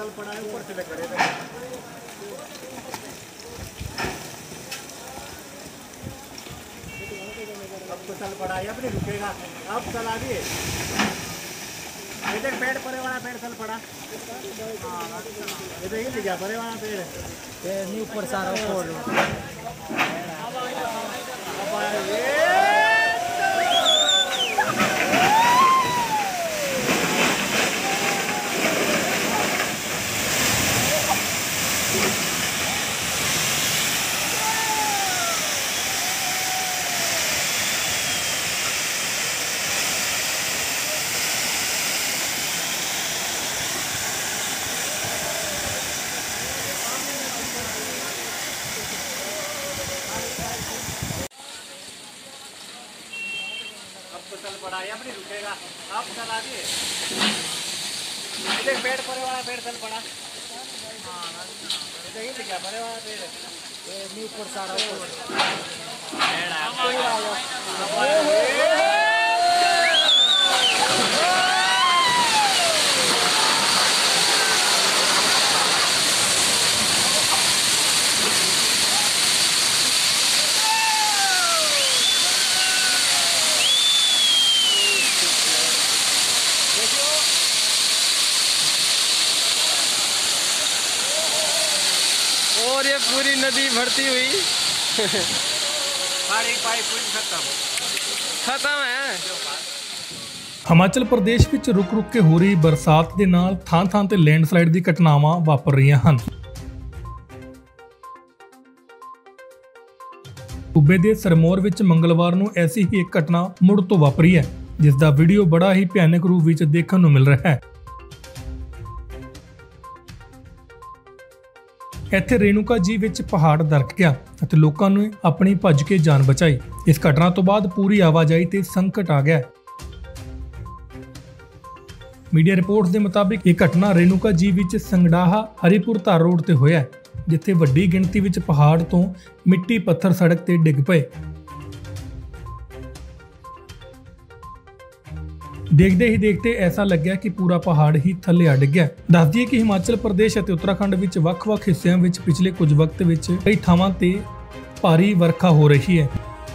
तल पड़ा है ऊपर से लग रहे थे। अब तो तल पड़ा है, अब नहीं रुकेगा, अब तल आ गई। इधर पेड़ परे वाला पेड़ तल पड़ा, इधर ही गया परे वाला पेड़ नहीं ऊपर सारा ऊपर। तो चल पड़ा है, अब नहीं रुकेगा, अब चल आ गई। इधर पेड़ परे वाला पेड़ चल पड़ा, इधर ही गया परे वाला पेड़ नहीं ऊपर सारा ऊपर। और ये पूरी नदी भरती हुई सारी पाइप खत्म है। ਹਿਮਾਚਲ ਪ੍ਰਦੇਸ਼ ਵਿੱਚ ਰੁਕ-ਰੁਕ ਕੇ ਹੋ ਰਹੀ ਬਰਸਾਤ ਦੇ ਨਾਲ ਥਾਂ-ਥਾਂ ਤੇ ਲੈਂਡਸਲਾਈਡ ਦੀ ਘਟਨਾਵਾਂ ਵਾਪਰ ਰਹੀਆਂ ਹਨ। ਸੂਬੇ ਦੇ ਸਰਮੌਰ ਵਿੱਚ ਮੰਗਲਵਾਰ ਨੂੰ ਐਸੀ ਹੀ ਇੱਕ ਘਟਨਾ ਮੁੜ ਤੋਂ ਵਾਪਰੀ ਹੈ, ਜਿਸ ਦਾ ਵੀਡੀਓ ਬੜਾ ਹੀ ਭਿਆਨਕ ਰੂਪ ਵਿੱਚ ਦੇਖਣ ਨੂੰ ਮਿਲ ਰਿਹਾ ਹੈ। ਇੱਥੇ ਰੇਨੂਕਾ ਜੀ ਵਿੱਚ ਪਹਾੜ ਦਰਕ ਗਿਆ ਅਤੇ ਲੋਕਾਂ ਨੇ ਆਪਣੀ ਭੱਜ ਕੇ ਜਾਨ ਬਚਾਈ। ਇਸ ਘਟਨਾ ਤੋਂ ਬਾਅਦ ਪੂਰੀ ਆਵਾਜਾਈ ਤੇ ਸੰਕਟ ਆ ਗਿਆ। ਮੀਡੀਆ ਰਿਪੋਰਟਸ ਦੇ ਮੁਤਾਬਿਕ ਇਹ ਘਟਨਾ ਰੇਨੂਕਾ ਜੀ ਵਿੱਚ ਸੰਗੜਾਹਾ ਹਰੀਪੁਰ ਧਾਰ ਰੋਡ ਤੇ ਹੋਇਆ, ਜਿੱਥੇ ਵੱਡੀ ਗਿਣਤੀ ਵਿੱਚ ਪਹਾੜ ਤੋਂ ਮਿੱਟੀ ਪੱਥਰ ਸੜਕ ਤੇ ਡਿੱਗ ਪਏ। देखते ही देखते ऐसा लग्या कि पूरा पहाड़ ही थल्ले आ डिग्या। दस दईए कि हिमाचल प्रदेश और उत्तराखंड विच ਵੱਖ-ਵੱਖ ਹਿੱਸਿਆਂ ਵਿੱਚ पिछले कुछ वक्त ਵਿੱਚ कई ਥਾਵਾਂ ਤੇ भारी वर्षा हो रही है।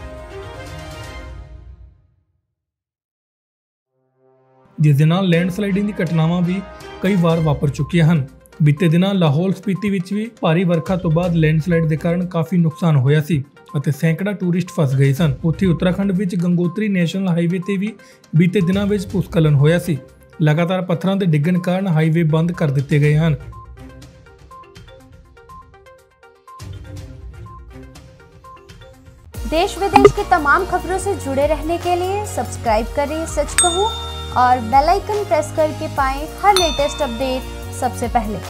जिस दे नाल लैंडस्लाइडिंग दी घटनावां भी कई बार वापर चुकीਆਂ ਹਨ। बीते दिनां लाहौल स्पीति विच भी भारी वर्षा तो बाद लैंडस्लाइड के कारण काफ़ी नुकसान होया सी ਅਤੇ सैकड़ा टूरिस्ट फस गए सन। उत्थे उत्तराखंड विच गंगोत्री नैशनल हाईवे ते भी बीते दिनां विच भूस्खलन होया सी। लगातार पत्थरां दे डिग्गण कारण हाईवे बंद कर दिते गए हैं। देश विदेश की तमाम खबरों से जुड़े रहने के लिए सब्सक्राइब करें सच कहूं और बेल आइकन प्रेस करके पाएं हर लेटेस्ट अपडेट सबसे पहले।